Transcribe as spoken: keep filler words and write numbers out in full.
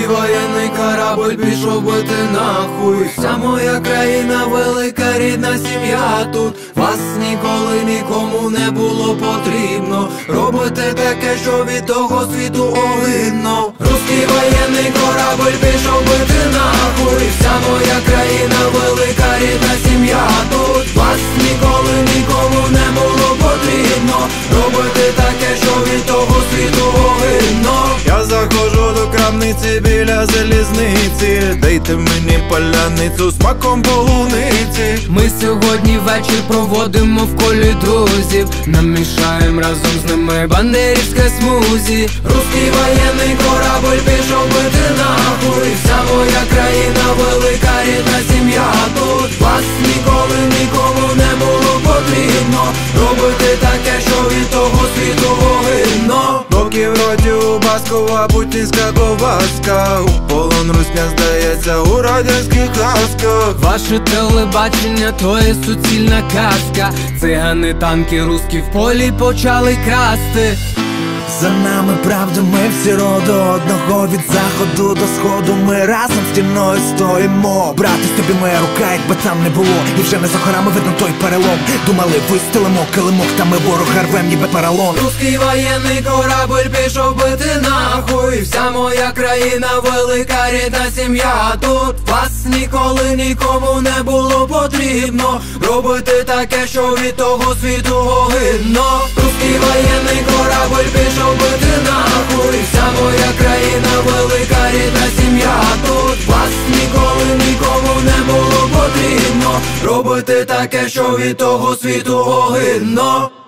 воєнний корабль пішов би ти нахуй. Вся моя країна, велика рідна сім'я тут. Вас ніколи нікому не було потрібно. Робите таке, що від того світу огидно. Руський воєнний корабль пішов би ти нахуй. Вся моя країна, велика рідна сім'я тут. Вас ніколи нікому не було потрібно. Робите таке, що від того світу огидно. Я заходжу до крамниці біля залізниці. Дайте мені паляницю з маком полуниці. Ми сьогодні вечір проводимо в колі друзів. Намішаємо разом з ними бандерівське смузі. Руський воєнний корабль пішов би ти нахуй. Вся моя країна, велика рідна сім'я тут. Вас ніколи нікому не було потрібно. Робити таке, що від того світу огидно. Доки в роті у Баскова путінська ковбаска. У полон русня здається у радянських казках. Ваше телебачення то є суцільна казка. Цигани, танки, руські в полі почали красти. За нами правда, ми всі роду одного. Від заходу до сходу ми разом стіною стоїмо. Брати, тобі моя рука, якби там не було. І вже не за горами видно той перелом. Думали, вистелимо килимок, та ми ворога рвем, ніби паралон. Руський воєнний корабль пішов би ти нахуй. Вся моя країна, велика рідна сім'я тут. Вас ніколи нікому не було потрібно. Робити таке, що від того світу огидно. Руський воєнний корабль пішов би ти нахуй. Вся моя країна, велика рідна сім'я тут. Вас ніколи нікому не було потрібно. Робити таке, що від того світу огидно.